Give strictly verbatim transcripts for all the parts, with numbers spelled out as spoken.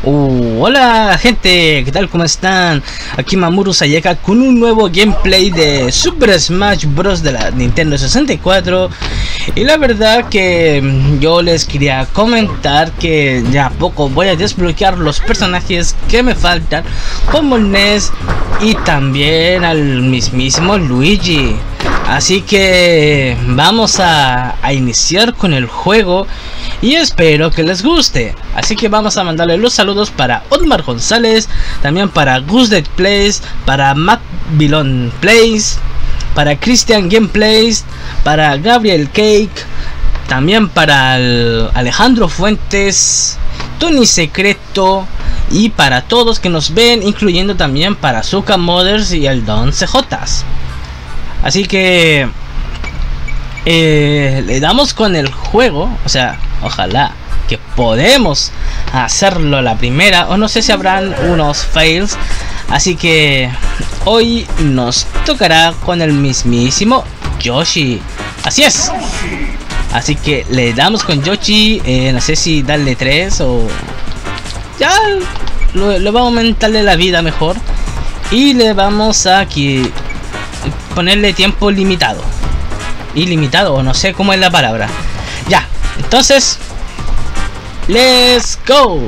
Uh, hola gente, ¿qué tal? ¿Cómo están? Aquí Mamoru Sayaka con un nuevo gameplay de Super Smash Bros. De la Nintendo sesenta y cuatro. Y la verdad que yo les quería comentar que ya a poco voy a desbloquear los personajes que me faltan, como el Ness y también al mismísimo Luigi. Así que vamos a, a iniciar con el juego y espero que les guste. Así que vamos a mandarle los saludos para Otmar González, también para Gusdet Plays, para Macbilon Plays, para Christian Gameplays, para Gabriel Cake, también para el Alejandro Fuentes, Tony Secreto y para todos que nos ven, incluyendo también para Zuka Mothers y el Don C J. Así que eh, le damos con el juego, o sea, ojalá que podemos hacerlo la primera, o no sé si habrán unos fails. Así que hoy nos tocará con el mismísimo Yoshi. Así es. Así que le damos con Yoshi, eh, no sé si darle tres o ya lo, lo vamos a aumentarle la vida mejor. Y le vamos a aquí ponerle tiempo limitado. Ilimitado, o no sé cómo es la palabra. Ya, entonces let's go.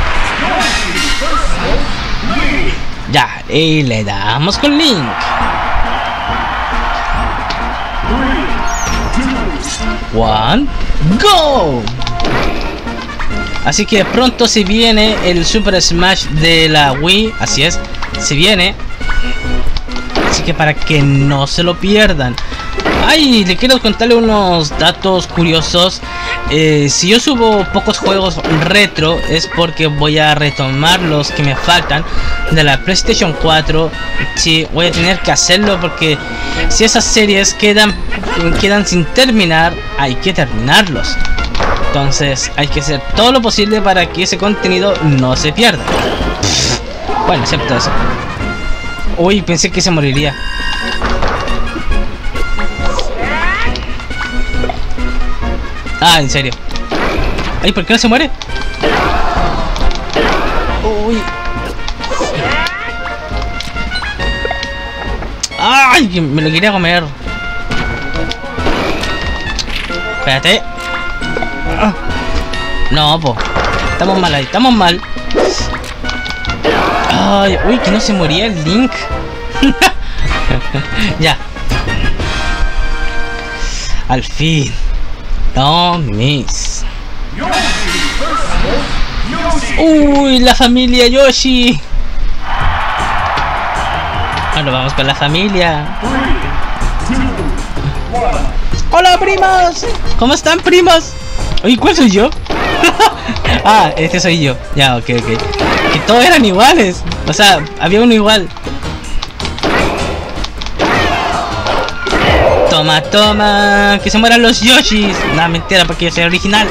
Ya, y le damos con Link. One, go. Así que pronto se viene el Super Smash de la Wii. Así es, se viene. Así que para que no se lo pierdan. Ay, le quiero contarle unos datos curiosos. Eh, si yo subo pocos juegos retro es porque voy a retomar los que me faltan de la PlayStation cuatro. Sí, voy a tener que hacerlo porque si esas series quedan, quedan sin terminar, hay que terminarlos. Entonces hay que hacer todo lo posible para que ese contenido no se pierda. Bueno, excepto eso. Uy, pensé que se moriría. Ah, en serio. Ay, ¿por qué no se muere? Uy. Ay, me lo quería comer. Espérate. No, po. Estamos mal ahí, estamos mal. Ay, uy, que no se moría el Link. Ya. Al fin. No, miss. Uy, la familia Yoshi. Bueno, vamos con la familia. Hola, primos. ¿Cómo están, primos? Oye, ¿cuál soy yo? Ah, este soy yo. Ya, ok, ok. Que todos eran iguales. O sea, había uno igual. Toma, toma. Que se mueran los Yoshis. No, mentira, porque yo soy original.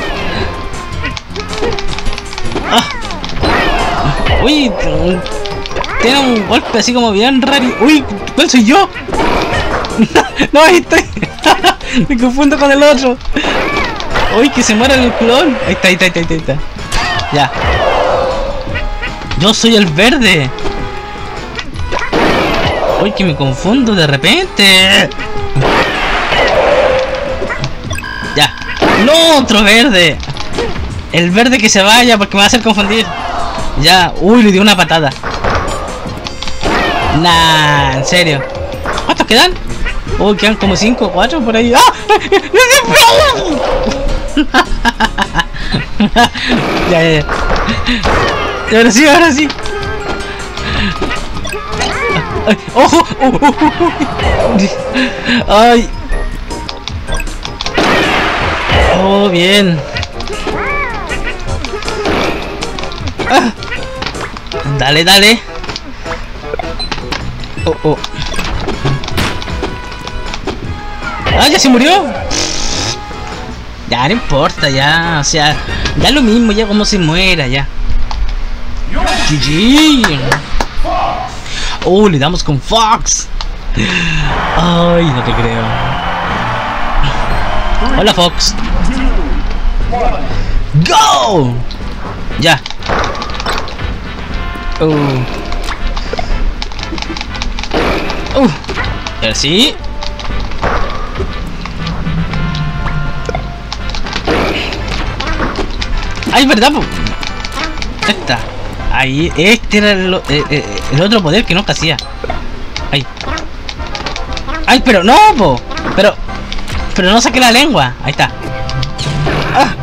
Ah. Uy, tiene un golpe así como bien raro. Uy, ¿cuál soy yo? No, ahí estoy. Me confundo con el otro. Uy, que se muera el clon. Ahí está, ahí está, ahí está, ahí está. Ya. Yo soy el verde. Uy, que me confundo de repente. Ya. No, otro verde. El verde que se vaya porque me va a hacer confundir. Ya. Uy, le dio una patada. Nah, en serio. ¿Cuántos quedan? Uy, quedan como cinco o cuatro por ahí. ¡Ah! Ya, ya, ya. Ahora sí, ahora sí. Ay, ¡ojo! ¡Oh, oh, oh, oh! ¡Ay! ¡Oh, bien! Ah. Dale, dale. Oh, oh. ¡Ah, ya se murió! Ya, no importa, ya. O sea, da lo mismo, ya como se muera, ya. G G. Oh, le damos con Fox. Ay, no te creo. Hola, Fox. Go. Ya. Uh. Uh. A ver si. Ay, verdad, po. Esta. Ahí, este era el, el, el otro poder que nunca hacía. Ay. Ay, pero no, po. Pero. Pero no saqué la lengua. Ahí está. Ah.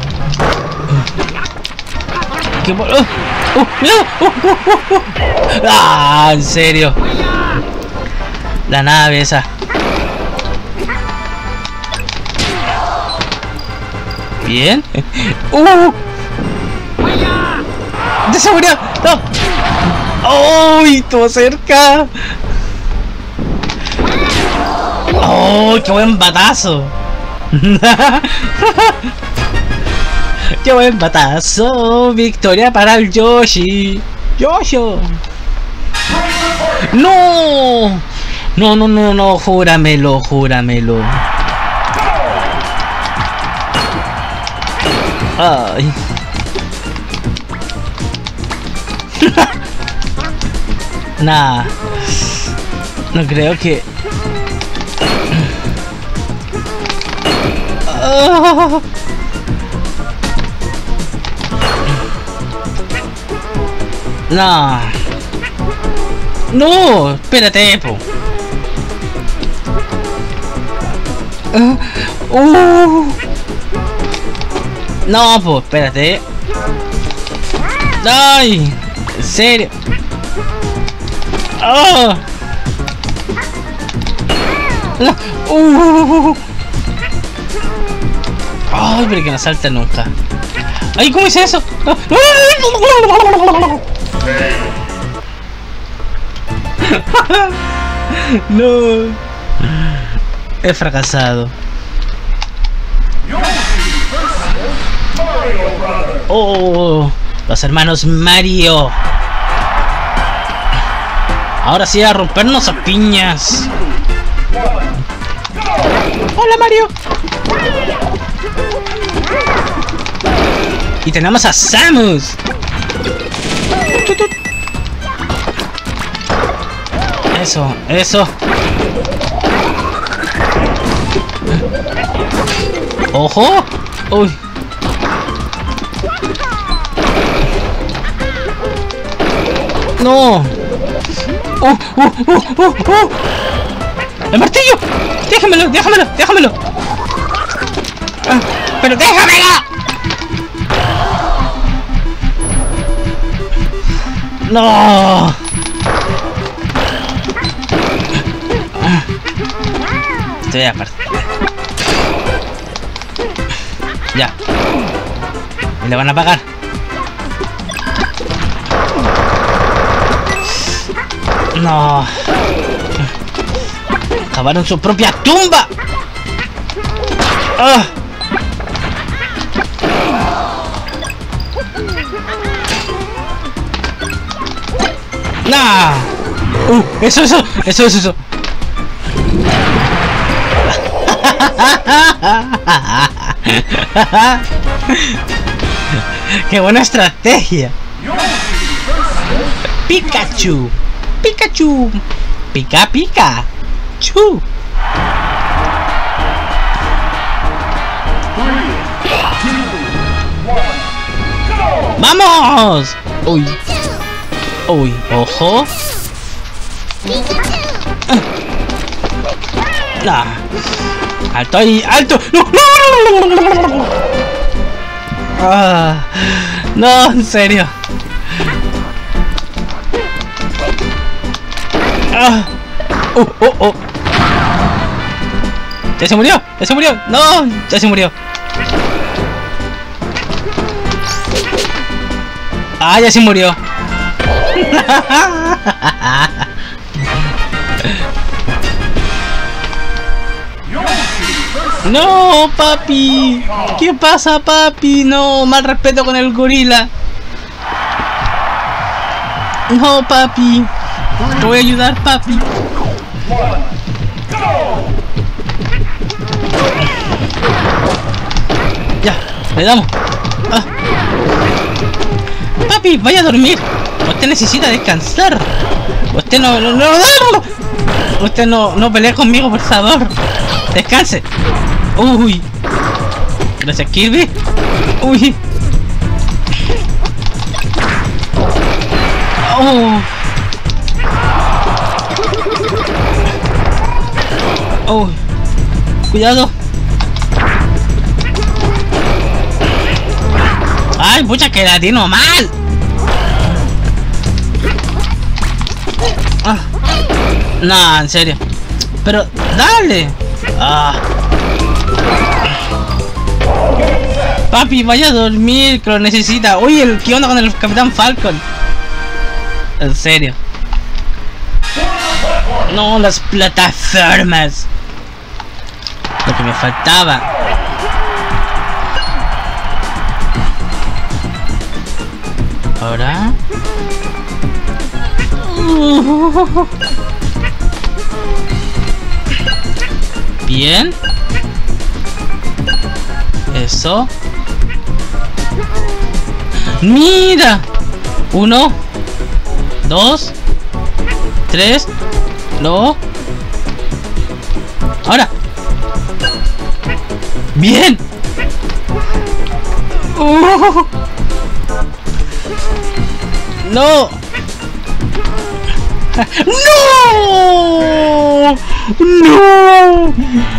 ¿Qué po- uh, uh, uh, uh, uh, uh. Ah, en serio. La nave esa. Bien. Uh. ¡De seguridad! ¡No! ¡Uy! Estuvo cerca. ¡Oh! ¡Qué buen batazo! ¡Qué buen batazo! ¡Victoria para el Yoshi! ¡Yoshi! ¡No! No, no, no, no, júramelo, júramelo. Ay. Nah. No creo que... Oh. No. No, espérate, po. Uh. Uh. No, pues, espérate. Ay, en serio. Oh. No. Uh. Ay, pero que no salta nunca. Ay, ¿cómo hice eso? No. He fracasado. Oh, los hermanos Mario. Ahora sí a rompernos a piñas. Hola, Mario. Y tenemos a Samus. Eso, eso. Ojo. Uy. No. Uh, uh, uh, uh, uh. ¡El martillo! ¡Déjamelo, déjamelo, déjamelo! Ah, ¡pero déjamelo! ¡No! Estoy aparte. Ya. Me le van a pagar. No. Acabaron su propia tumba. Ah. Nah. Uh, eso, eso, eso, eso, eso. ¡Qué buena estrategia! Pikachu, Pikachu, pica pica, chu. ¡Vamos! Uy, uy, ojo. Ah. ¡Alto ahí! ¡Alto! ¡No! ¡No! Ah, no, en serio. Ah. Oh, oh, oh. ¡Ya se murió! ¡Ya se murió! ¡No! ¡Ya se murió! ¡Ah, ya se murió! No, papi. ¿Qué pasa, papi? No, mal respeto con el gorila. No, papi. Te voy a ayudar, papi. Ya, le damos. Ah. Papi, vaya a dormir. Usted necesita descansar. Usted no... no, no, no. Usted no, no pelee conmigo, por favor. Descanse. Uy. Gracias, Kirby. Uy. Oh. Oh. Cuidado. Ay, pucha, que la atino mal. Ah. No, en serio. Pero, dale. Ah. Papi, vaya a dormir, que lo necesita. Oye, ¿qué onda con el Capitán Falcon? En serio. No, las plataformas. Lo que me faltaba. Ahora. Bien. Eso. Mira. Uno. Dos. Tres. No. Ahora. Bien. Uh. No. No. No.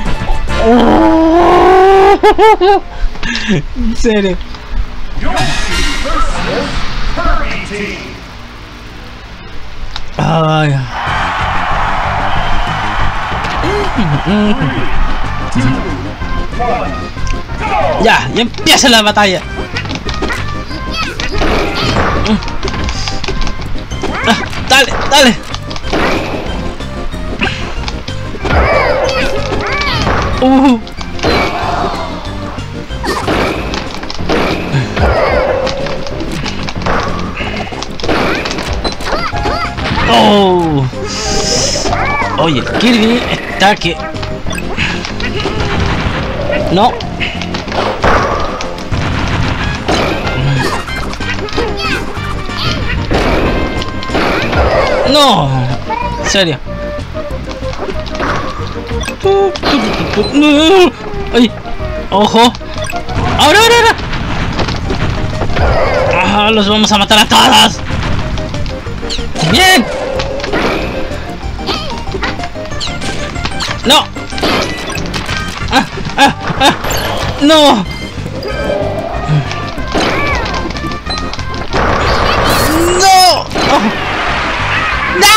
Oh. En serio. Ay. Ya, ya empieza la batalla. Ah, dale, dale. Uh. Oh. Oye, Kirby está que... No. No. En serio. No. Ay. Ojo. Ahora, ahora, ahora. Ah, los vamos a matar a todas. Bien. No. Ah, ah, ah. No. No. Oh. ¡No!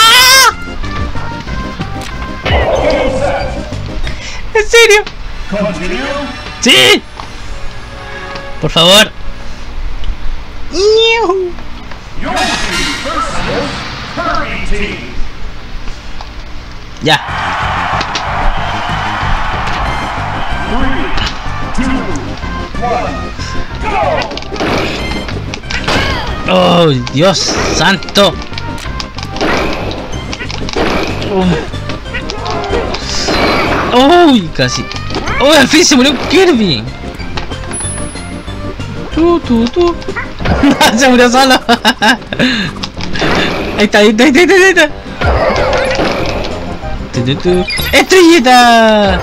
¿En serio? ¡Sí! Por favor. Ya. Oh, Dios santo. Uy, casi. Oh, al fin se murió Kirby. Tú, tú, tú. Se murió solo. Ahí está, ahí está, ahí está, ahí está. ¡Estrellita!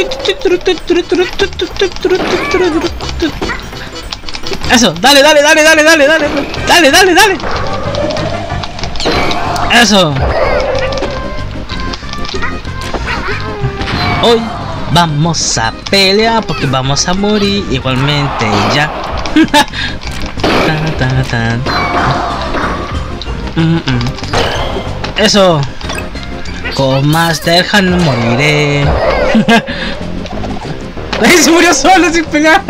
Eso, dale, dale, dale, dale, dale, dale. Dale, dale, dale. Eso. Hoy vamos a pelear porque vamos a morir igualmente ya. Tan, tan, tan. Mm -mm. Eso. Con Master Han no moriré. Se murió solo sin pelear.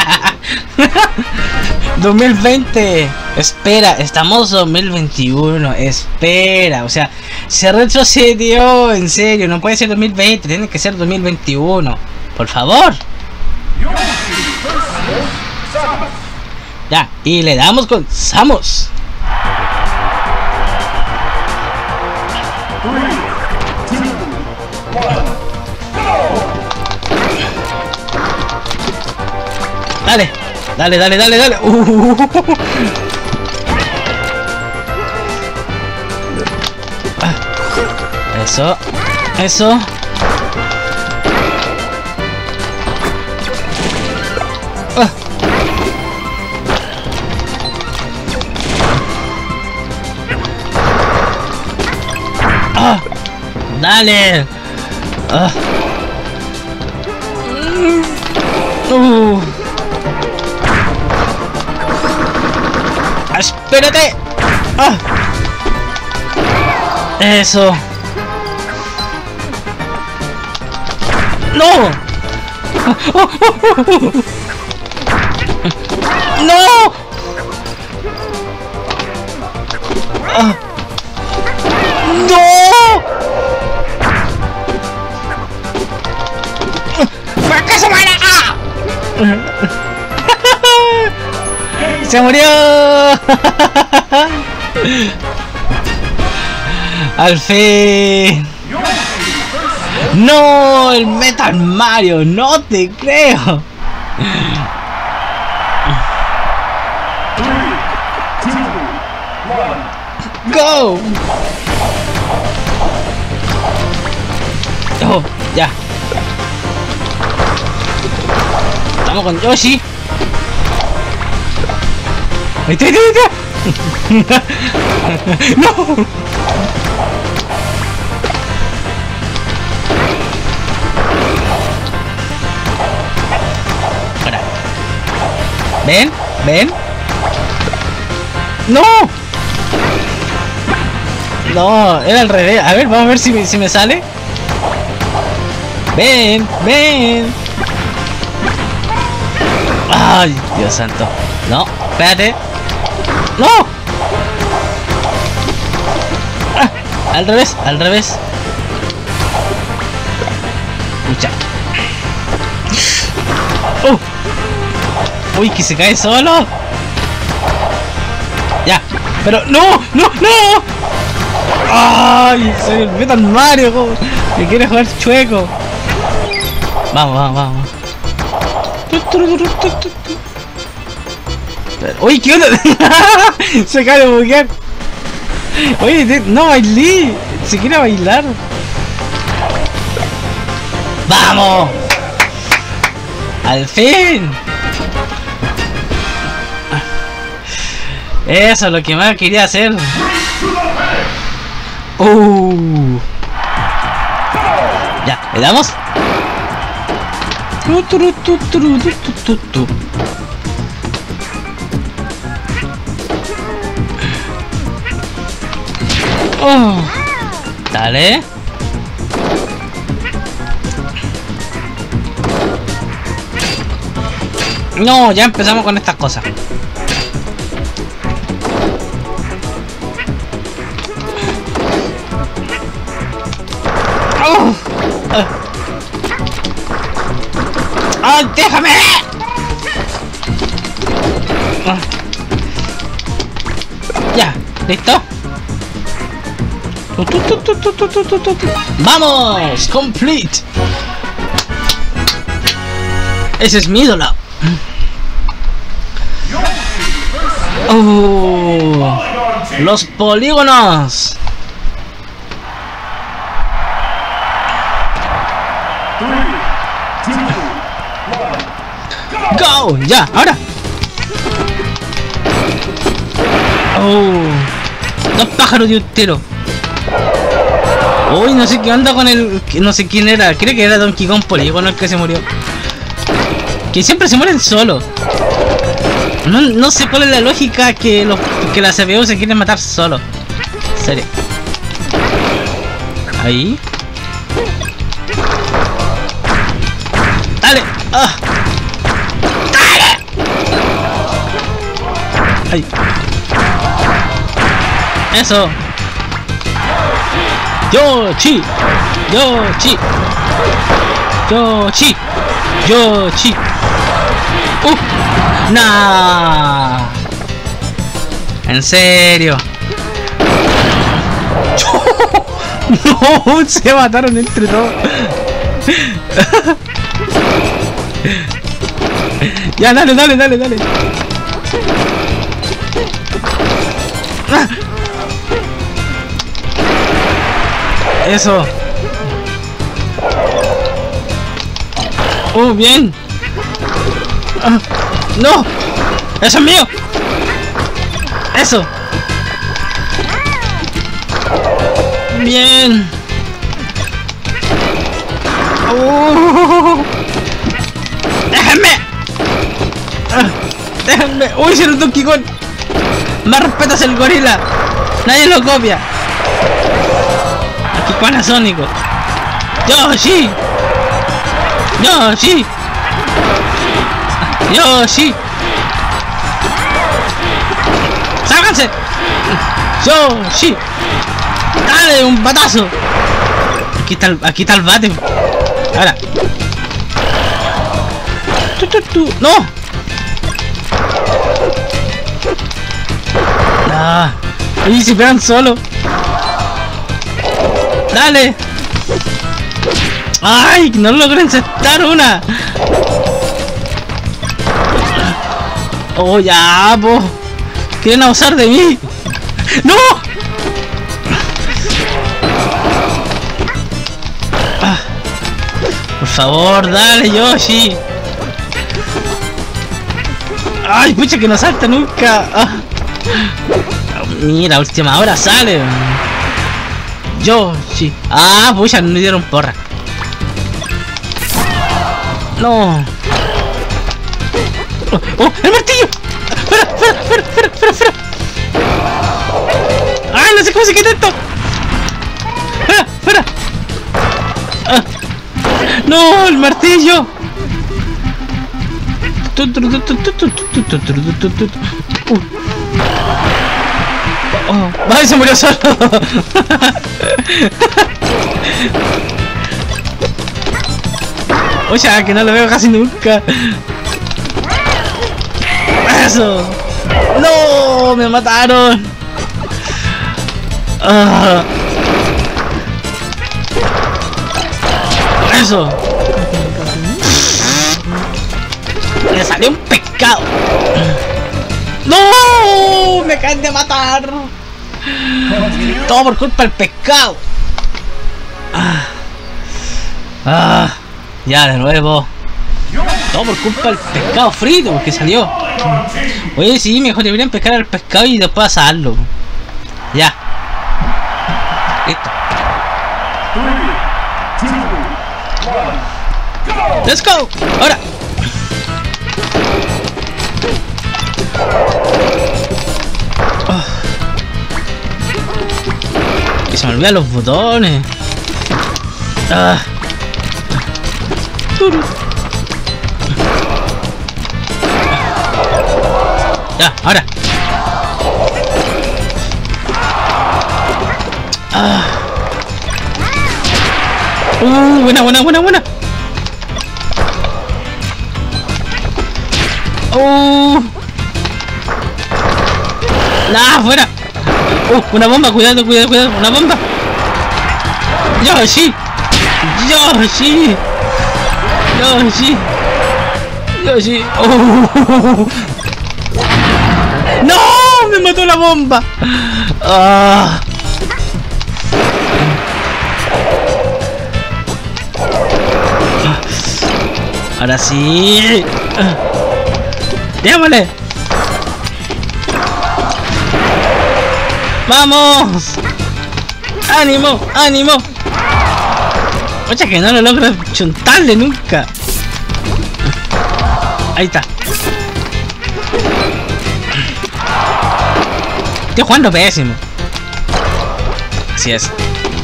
dos mil veinte. Espera, estamos dos mil veintiuno. Espera, o sea, se retrocedió. En serio, no puede ser dos mil veinte, tiene que ser dos mil veintiuno. Por favor. Ya, y le damos con Samus. Dale, dale, dale, dale, dale. Uh. Eso. Eso. Ah. Ah. Dale. Ah. Uh. Espérate. Ah. Eso. No. No. Ah. No. ¡Fracaso, mala! ¡Ah! ¡Se murió! ¡Al fin! ¡No! ¡El Metal Mario! ¡No te creo! ¡Go! Oh, ya. Estamos con Yoshi. ¡Ahí está, ahí está, ahí está! ¡No! Ahora. ¿Ven? ¿Ven? ¡No! No, era al revés. A ver, vamos a ver si me, si me sale. Ven, ven. Ay, Dios santo. No, espérate. No. Ah, al revés, al revés. Escucha. Uh. Uy, que se cae solo. Ya, pero no, no, no. Ay, soy el Metal Mario, que quiere jugar chueco. Vamos, vamos, vamos. Uy, ¿qué onda? Se cae de buguear. Oye, no bailé. Se quiere bailar. ¡Vamos! ¡Al fin! Eso es lo que más quería hacer. Uh. Ya, ¿le damos? Oh. Dale. No, ya empezamos con estas cosas. Oh. Uh. ¡Oh, déjame! Oh. Ya, ¿listo? ¡Vamos! ¡Complete! Ese es mi ídolo. ¡Oh! ¡Los polígonos! ¡Go! ¡Ya! ¡Ahora! ¡Oh! Dos pájaros de un tiro. Uy, no sé qué onda con el... No sé quién era. Creo que era Donkey Kong Polígono el que se murió. Que siempre se mueren solos. No, no sé cuál es la lógica que, los, que la C P U se quieren matar solo. En serio. Ahí. ¡Dale! ¡Ah! ¡Dale! ¡Ay! ¡Eso! ¡Yoshi! ¡Yoshi! ¡Yoshi! ¡Yoshi! ¡Uh! ¡Nah! ¿En serio? ¡No! Se mataron entre todos. Ya, dale, dale, dale, dale. Eso. Oh, bien. Ah, no. Eso es mío. Eso. Bien. Oh. Déjenme. Ah, déjenme. Uy, hicieron Donkey Kong. Más respetas el gorila. Nadie lo copia. Aquí Panasónico. Yoshi. Yoshi. Yoshi. ¡Sálganse! Yoshi. Dale, un batazo. Aquí está el, aquí está el bate. Ahora. Tu, tu, tu. No. Ah. Y si pegan solo. Dale. Ay, no logro encestar una. Oh, ya, po. Quieren abusar de mí. ¡No! Ah. Por favor, dale, Yoshi. Ay, pucha, que no salta nunca. Ah. Mira, última hora sale. Yoshi. Ah, pucha, no me dieron porra. No. Oh, oh, el martillo. Fuera, fuera, fuera, fuera, fuera, fuera. Ay, no sé cómo se quita esto. Fuera, fuera. Ah. No, el martillo. Uh. Oh, ¡ay, se murió solo! Oye, que no lo veo casi nunca. ¡Eso! ¡No! ¡Me mataron! Ah. ¡Eso! ¡Me salió un pescado! ¡No! ¡Me acaban de matar! Todo por culpa del pescado. Ah. Ah. Ya, de nuevo. Todo por culpa del pescado frito, porque salió. Oye, sí, mejor deberían pescar al pescado y después asarlo. Ya. Listo. Let's go. Ahora. Oh. Que se me olvidan los botones. Ah. Ya, ahora. Ah. Uh, buena, buena, buena, buena. Uh. Nah, fuera. Uh, una bomba, cuidado, cuidado, cuidado, una bomba. Yoshi. Yoshi. Yoshi. Yoshi. Oh. ¡No! ¡Me mató la bomba! Ah. Ahora sí. ¡Démosle! ¡Vamos! ¡Ánimo! ¡Ánimo! Oye, que no lo logro chuntarle nunca. Ahí está. Estoy jugando pésimo. Así es.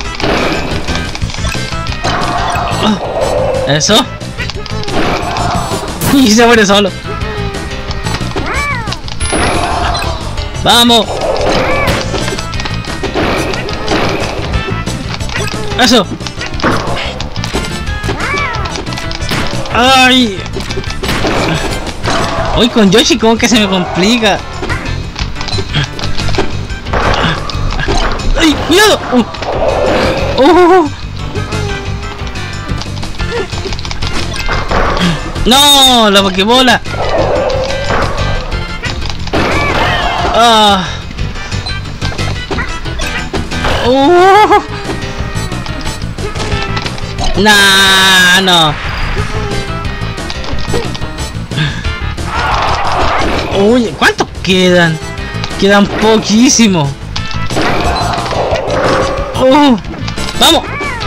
Oh, eso. Y se muere solo. Vamos. Eso. Ay. Hoy con Yoshi como que se me complica. ¡Ay! ¡Cuidado! Uh. ¡Oh! ¡No! ¡La pokebola! ¡Ah! ¡Oh! Nah, no. Uy, ¿cuántos quedan? Quedan poquísimo. Oh, vamos.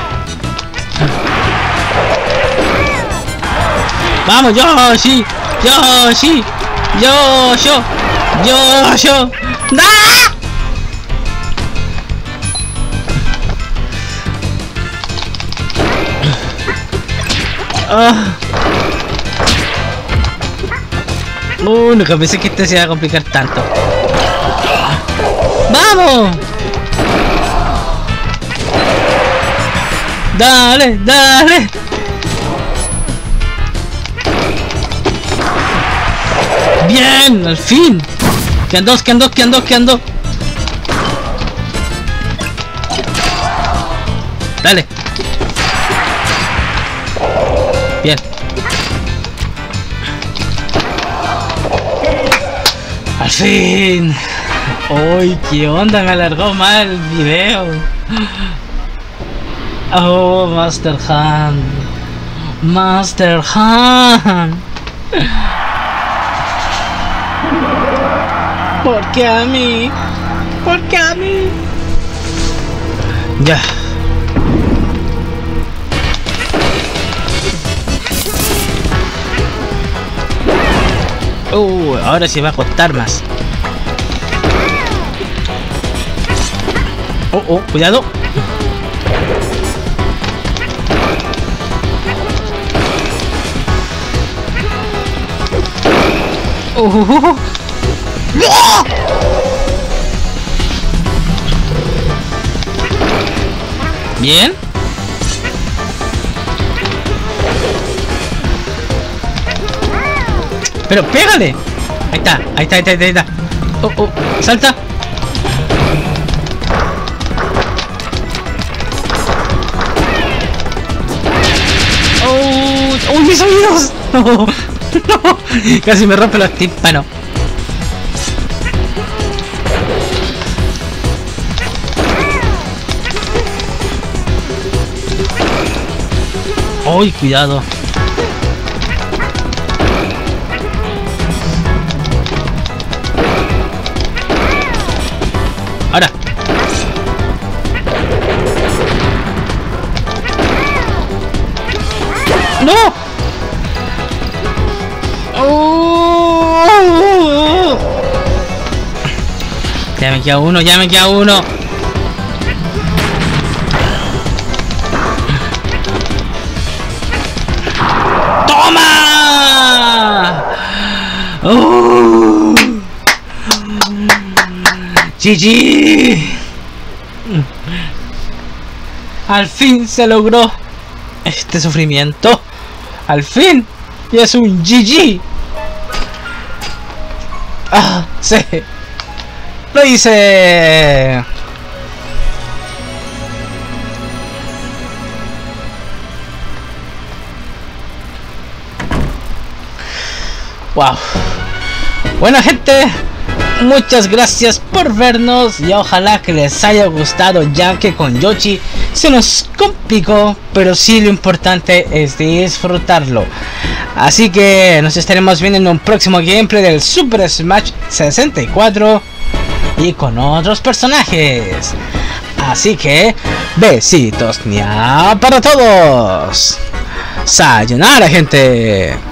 Vamos, Yoshi. Yoshi. Yoshi. Yoshi. ¡Ah! Ah. Uh, nunca pensé que este se iba a complicar tanto. ¡Vamos! ¡Dale, dale! ¡Bien! ¡Al fin! ¡Quedan dos, quedan dos, quedan dos, quedan dos! ¡Dale! Bien. ¡Al fin! ¡Uy, qué onda! Me alargó mal el video. Oh, Master Hand. Master Hand. ¿Por qué a mí? ¿Por qué a mí? Ya. Uh, ahora sí va a costar más. Oh, oh, cuidado. Uh, uh, uh. Bien. Pero pégale. Ahí está, ahí está, ahí está, ahí está. Oh, oh, salta. Oh, oh, mis oídos. No, no. Casi me rompe los tímpanos. Uy, cuidado. Ahora. ¡No! Oh. Ya me queda uno, ya me queda uno. ¡Toma! Oh. G G. Al fin se logró este sufrimiento. Al fin. Y es un G G. Ah, sí. Lo hice. Wow. Bueno, gente, muchas gracias por vernos y ojalá que les haya gustado, ya que con Yoshi se nos complicó, pero sí lo importante es disfrutarlo. Así que nos estaremos viendo en un próximo gameplay del Super Smash sesenta y cuatro y con otros personajes. Así que besitos ña para todos. Sayonara, gente.